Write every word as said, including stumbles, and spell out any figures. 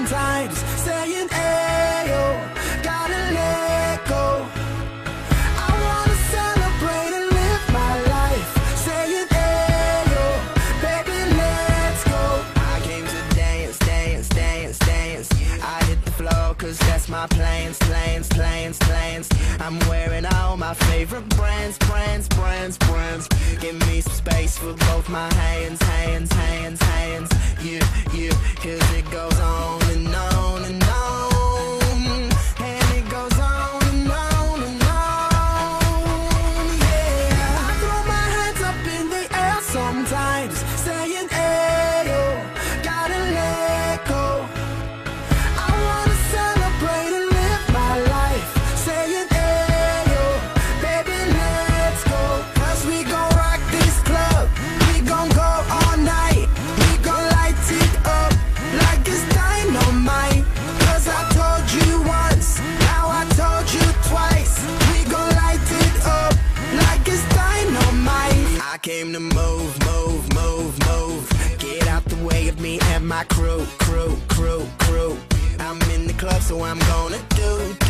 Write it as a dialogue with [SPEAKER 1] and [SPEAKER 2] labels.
[SPEAKER 1] sometimes, saying, ayo, gotta let go. I wanna celebrate and live my life, saying, ayo, baby, let's go. I came to dance, dance, dance, dance. I hit the floor cause that's my plans, plans, plans, plans. I'm wearing all my favorite brands, brands, brands, brands. Give me some space for both my hands, hands, hands, hands. You, you, cause it goes on and on and on. And it goes on and on and on. Yeah, I throw my hands up in the air sometimes, saying, ayo, gotta let go. I wanna celebrate and live my life, saying, ayo, baby, let's go. Cause we gon' rock this club, we gon' go all night. We gon' light it up like it's dynamite. Cause I told you once, now I told you twice. We gon' light it up like it's dynamite. I came to move, move, move, move. Get out the way of me and my crew, crew, crew, crew. I'm in the club, so I'm gonna do